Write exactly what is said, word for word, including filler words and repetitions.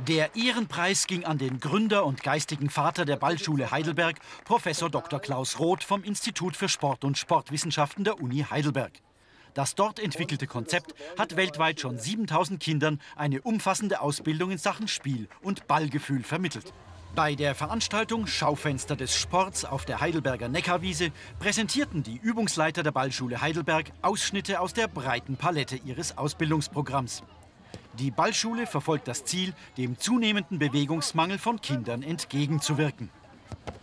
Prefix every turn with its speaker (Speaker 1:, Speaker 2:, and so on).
Speaker 1: Der Ehrenpreis ging an den Gründer und geistigen Vater der Ballschule Heidelberg, Professor Doktor Klaus Roth vom Institut für Sport und Sportwissenschaften der Uni Heidelberg. Das dort entwickelte Konzept hat weltweit schon siebentausend Kindern eine umfassende Ausbildung in Sachen Spiel- und Ballgefühl vermittelt. Bei der Veranstaltung Schaufenster des Sports auf der Heidelberger Neckarwiese präsentierten die Übungsleiter der Ballschule Heidelberg Ausschnitte aus der breiten Palette ihres Ausbildungsprogramms. Die Ballschule verfolgt das Ziel, dem zunehmenden Bewegungsmangel von Kindern entgegenzuwirken.